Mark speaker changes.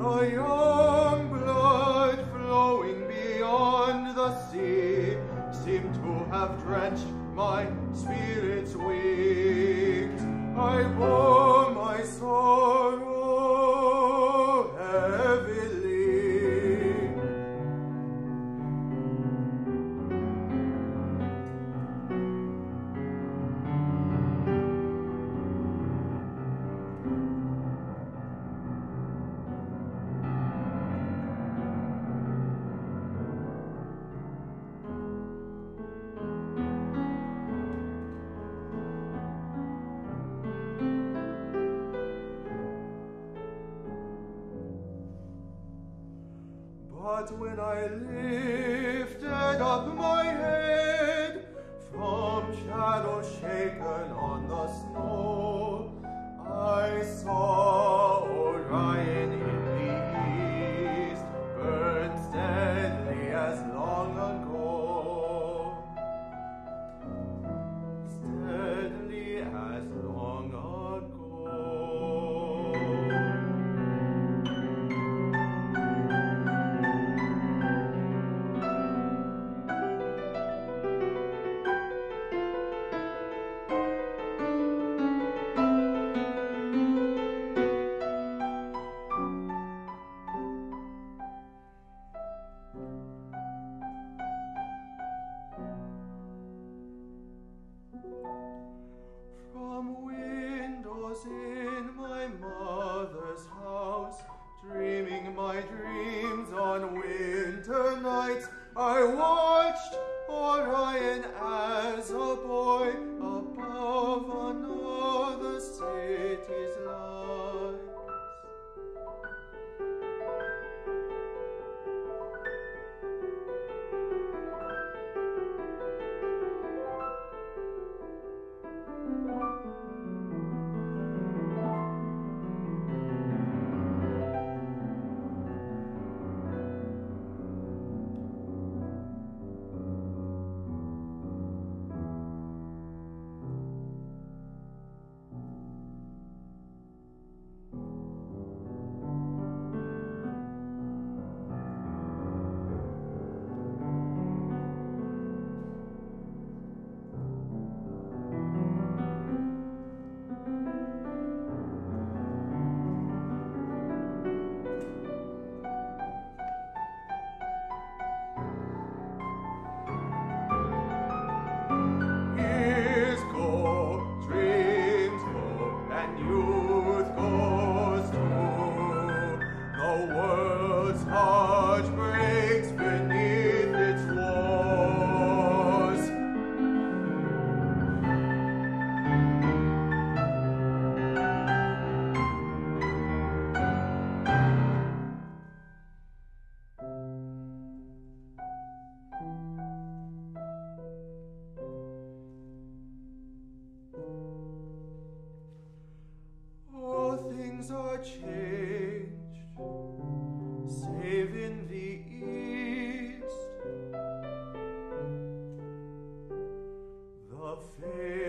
Speaker 1: The young blood flowing beyond the sea seemed to have drenched my spirit's wings. I bore my sorrow heavily. But when I lifted up my head from shadows shaken on the snow, I saw Orion in the east burn steadily as long ago. Steadily as long ago. From windows in my mother's house, dreaming my dreams on winter nights, I watched Orion as a boy above another city's lights. Changed, save in the east, the fair